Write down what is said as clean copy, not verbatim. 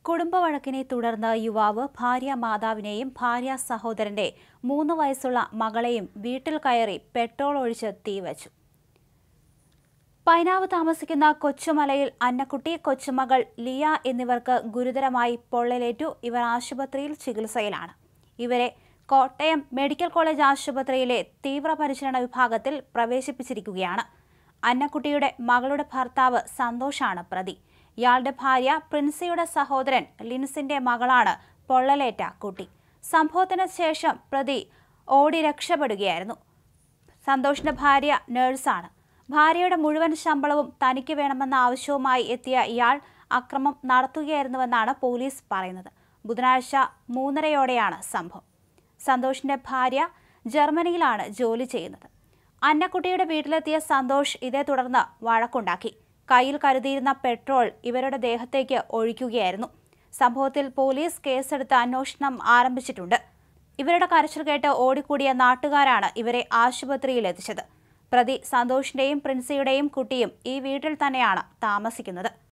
കുടുംബവഴക്കിനെ തുടർന്ന് യുവാവ് ഭാര്യ മാതാവിനെയും ഭാര്യ സഹോദരന്റെ 3 വയസ്സുള്ള മകളെയും വീട്ടിൽ കയറി പെട്രോൾ ഒഴിച്ച് തീവച്ചു. പൈനാവ് താമസിക്കുന്ന കൊച്ചുമലയിൽ അന്നക്കുട്ടി, കൊച്ചുമകൾ ലിയ എന്നിവർക്ക് ഗുരുതരമായി പൊള്ളലേറ്റു. ഇവർ ആശുപത്രിയിൽ ചികിത്സയിലാണ്. ഇവരെ കോട്ടയം മെഡിക്കൽ കോളേജ് ആശുപത്രിയിലെ തീവ്രപരിചരണ വിഭാഗത്തിൽ പ്രവേശിപ്പിച്ചിരിക്കുകയാണ്. അന്നക്കുട്ടിയുടെ മകളുടെ ഭർത്താവ് സന്തോഷാണ് പ്രതി. ഇയാളുടെ ഭാര്യ പ്രിൻസിയുടെ സഹോദരൻ ലിൻസിന്റെ മകളാണ് പൊള്ളലേറ്റ കുട്ടി. സംഭവത്തിന് ശേഷം പ്രതി ഓടി രക്ഷപ്പെടുകയായിരുന്നു. സന്തോഷിന്റെ ഭാര്യ നഴ്സാണ്. ഭാര്യയുടെ മുഴുവൻ ശമ്പളവും തനിക്ക് വേണമെന്ന ആവശ്യവുമായി എത്തിയ ഇയാൾ അക്രമം നടത്തുകയായിരുന്നുവെന്നാണ് പോലീസ് പറയുന്നത്. ബുധനാഴ്ച 3:30-ഓടെയാണ് സംഭവം. സന്തോഷിന്റെ ഭാര്യ ജർമ്മനിയിലാണ് ജോലി ചെയ്യുന്നത്. അന്നക്കുട്ടിയുടെ വീട്ടിലെത്തിയ സന്തോഷ് ഇതേ തുടർന്ന് വഴക്കുണ്ടാക്കി. കയ്യിൽ കരുതിയിരുന്ന പെട്രോൾ ഇവരുടെ ദേഹത്തേക്ക് ഒഴിക്കുകയായിരുന്നു. സംഭവത്തിൽ പോലീസ് കേസെടുത്ത് അന്വേഷണം ആരംഭിച്ചിട്ടുണ്ട്. ഇവരുടെ കരച്ചിൽ കേട്ട് ഓടിക്കൂടിയ നാട്ടുകാരാണ് ഇവരെ ആശുപത്രിയിൽ എത്തിച്ചത്. പ്രതി സന്തോഷിന്റെയും പ്രിൻസിയുടെയും കുട്ടിയും ഈ വീട്ടിൽ തന്നെയാണ് താമസിക്കുന്നത്.